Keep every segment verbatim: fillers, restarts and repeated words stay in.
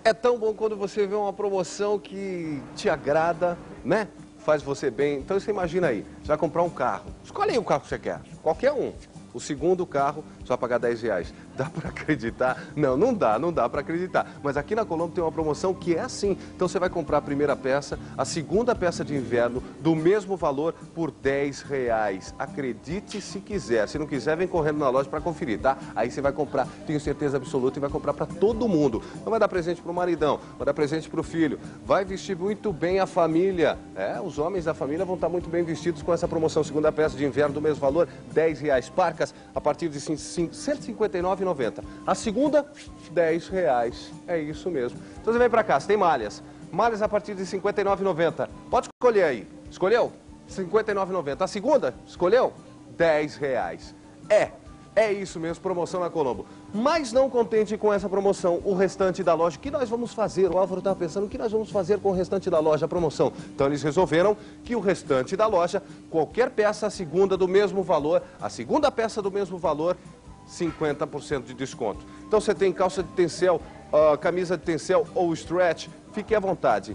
É tão bom quando você vê uma promoção que te agrada, né? Faz você bem. Então você imagina aí, você vai comprar um carro. Escolhe aí o carro que você quer, qualquer um. O segundo carro, você vai pagar dez reais. Dá para acreditar? Não, não dá, não dá para acreditar. Mas aqui na Colombo tem uma promoção que é assim. Então você vai comprar a primeira peça, a segunda peça de inverno, do mesmo valor, por dez reais. Acredite se quiser. Se não quiser, vem correndo na loja para conferir, tá? Aí você vai comprar, tenho certeza absoluta, e vai comprar para todo mundo. Não vai dar presente pro maridão, vai dar presente pro filho. Vai vestir muito bem a família. É, os homens da família vão estar muito bem vestidos com essa promoção. Segunda peça de inverno, do mesmo valor, dez reais. Parcas a partir de cento e cinquenta e nove reais e noventa centavos. A segunda, dez reais. É isso mesmo. Então você vem pra cá, você tem malhas. Malhas a partir de cinquenta e nove reais e noventa centavos. Pode escolher aí. Escolheu? cinquenta e nove reais e noventa centavos. A segunda, escolheu? dez reais. É, é isso mesmo, promoção na Colombo. Mas não contente com essa promoção, o restante da loja, o que nós vamos fazer? O Álvaro estava pensando, o que nós vamos fazer com o restante da loja, a promoção? Então eles resolveram que o restante da loja, qualquer peça, a segunda do mesmo valor, a segunda peça do mesmo valor, cinquenta por cento de desconto. Então você tem calça de tencel, uh, camisa de tencel ou stretch, fique à vontade.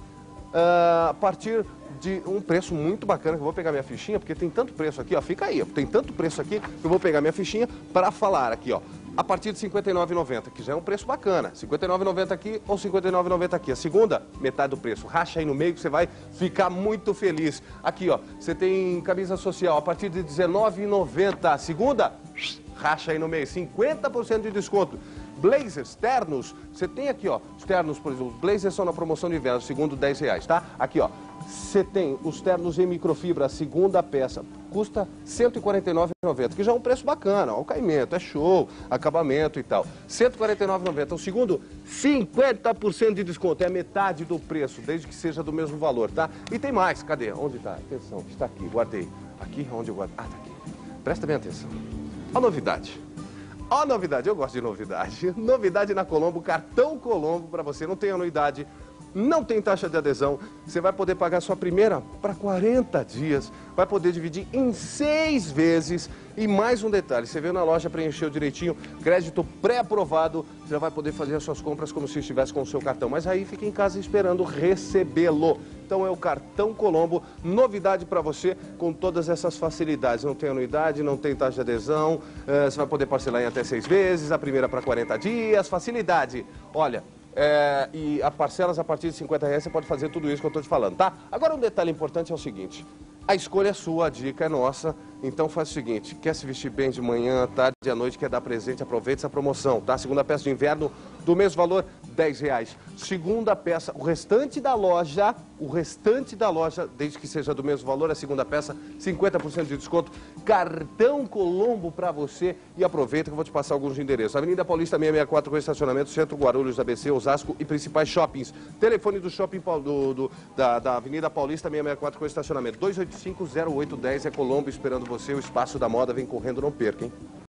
Uh, a partir de um preço muito bacana, que eu vou pegar minha fichinha, porque tem tanto preço aqui, ó, fica aí, ó, tem tanto preço aqui, que eu vou pegar minha fichinha para falar aqui, ó. A partir de cinquenta e nove reais e noventa centavos, que já é um preço bacana. cinquenta e nove reais e noventa centavos aqui ou cinquenta e nove reais e noventa centavos aqui. A segunda, metade do preço. Racha aí no meio que você vai ficar muito feliz. Aqui, ó, você tem camisa social a partir de dezenove reais e noventa centavos. A segunda, racha aí no meio, cinquenta por cento de desconto. Blazers, ternos, você tem aqui, ó, os ternos, por exemplo, os blazers são na promoção de inverno, segundo dez reais, tá? Aqui, ó, você tem os ternos em microfibra, a segunda peça, custa cento e quarenta e nove reais e noventa centavos, que já é um preço bacana, ó, o caimento, é show, acabamento e tal. cento e quarenta e nove reais e noventa centavos, o segundo, cinquenta por cento de desconto, é a metade do preço, desde que seja do mesmo valor, tá? E tem mais, cadê? Onde tá? Atenção, está aqui, guardei. Aqui, onde eu guardei? Ah, tá aqui. Presta bem atenção. A novidade. Ó, novidade, eu gosto de novidade. Novidade na Colombo, cartão Colombo para você, não tem anuidade, não tem taxa de adesão. Você vai poder pagar sua primeira para quarenta dias, vai poder dividir em seis vezes. E mais um detalhe, você veio na loja, preencheu direitinho, crédito pré-aprovado, você já vai poder fazer as suas compras como se estivesse com o seu cartão. Mas aí fica em casa esperando recebê-lo. Então é o cartão Colombo, novidade para você com todas essas facilidades. Não tem anuidade, não tem taxa de adesão, é, você vai poder parcelar em até seis vezes, a primeira para quarenta dias, facilidade. Olha, é, e a parcelas a partir de cinquenta reais você pode fazer tudo isso que eu estou te falando, tá? Agora um detalhe importante é o seguinte, a escolha é sua, a dica é nossa, então faz o seguinte, quer se vestir bem de manhã, tarde e à noite, quer dar presente, aproveite essa promoção, tá? Segunda peça de inverno, do mesmo valor, dez reais. Segunda peça, o restante da loja, o restante da loja, desde que seja do mesmo valor, a segunda peça, cinquenta por cento de desconto, cartão Colombo para você e aproveita que eu vou te passar alguns endereços. Avenida Paulista seiscentos e sessenta e quatro com estacionamento, Centro Guarulhos, A B C, Osasco e principais shoppings. Telefone do shopping do, do, da, da Avenida Paulista seiscentos e sessenta e quatro com estacionamento, dois oito cinco, zero oito um zero é Colombo esperando você, o espaço da moda vem correndo, não perca, hein?